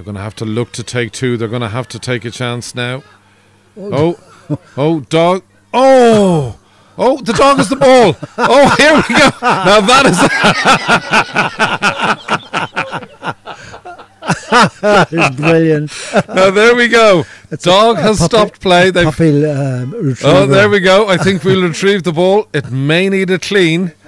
They're going to have to look to take two. They're going to have to take a chance now. Oh, dog. Oh, the dog is the ball. Oh, here we go. Now that is brilliant. Now there we go. Dog has stopped play. There we go. I think we'll retrieve the ball. It may need a clean.